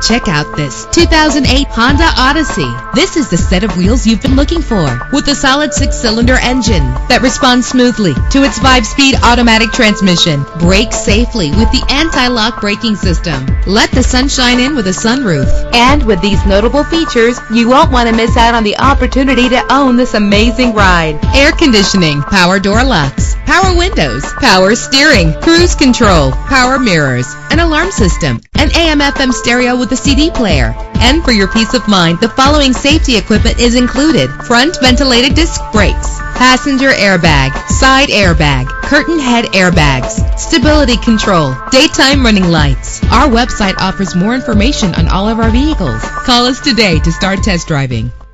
Check out this 2008 Honda Odyssey. This is the set of wheels you've been looking for, with a solid 6-cylinder engine that responds smoothly to its 5-speed automatic transmission. Brake safely with the anti-lock braking system. Let the sunshine in with a sunroof. And with these notable features, you won't want to miss out on the opportunity to own this amazing ride. Air conditioning, power door locks, power windows, power steering, cruise control, power mirrors, an alarm system, an AM/FM stereo with a CD player. And for your peace of mind, the following safety equipment is included: front ventilated disc brakes, passenger airbag, side airbag, curtain head airbags, stability control, daytime running lights. Our website offers more information on all of our vehicles. Call us today to start test driving.